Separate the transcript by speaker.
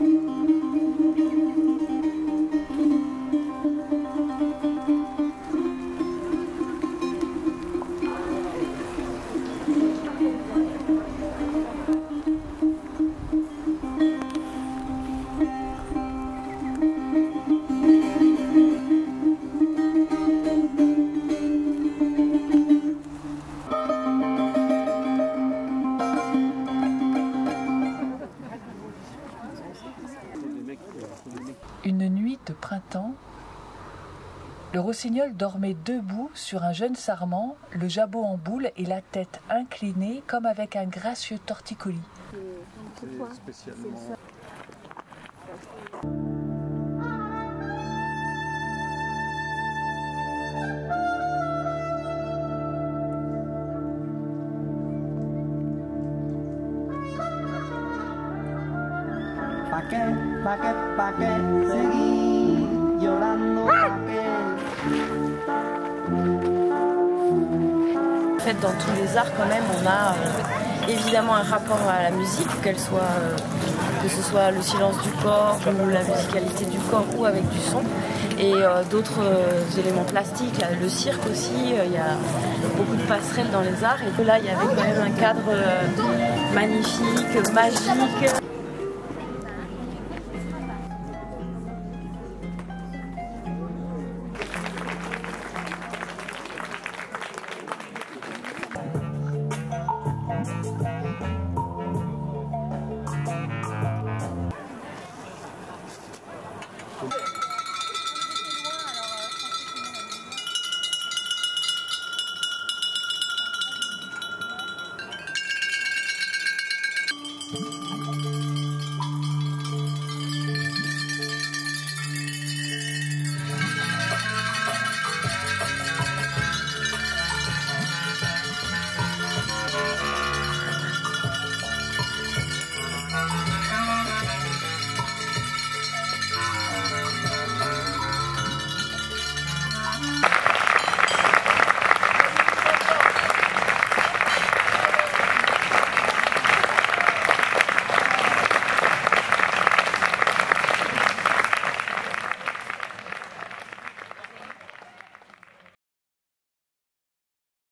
Speaker 1: Une nuit de printemps, le rossignol dormait debout sur un jeune sarment, le jabot en boule et la tête inclinée comme avec un gracieux torticolis.
Speaker 2: C'est spécialement...
Speaker 3: Pa' qué seguir llorando,
Speaker 4: En fait, dans tous les arts, quand même, on a évidemment un rapport à la musique, que ce soit le silence du corps ou la musicalité du corps ou avec du son, et d'autres éléments plastiques, le cirque aussi, il y a beaucoup de passerelles dans les arts, et là, il y avait quand même un cadre magnifique, magique.